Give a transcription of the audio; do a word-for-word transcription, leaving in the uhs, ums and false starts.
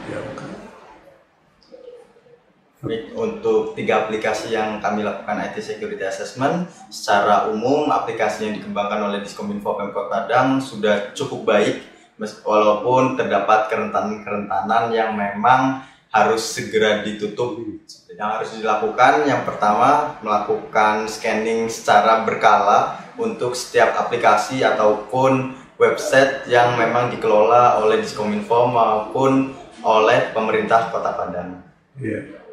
Ya, bukan. Untuk tiga aplikasi yang kami lakukan I T Security Assessment, secara umum aplikasi yang dikembangkan oleh Diskominfo Pemkot Padang sudah cukup baik, walaupun terdapat kerentanan-kerentanan yang memang harus segera ditutup. Yang harus dilakukan, yang pertama, melakukan scanning secara berkala untuk setiap aplikasi ataupun website yang memang dikelola oleh Diskominfo maupun oleh pemerintah Kota Padang. Yeah.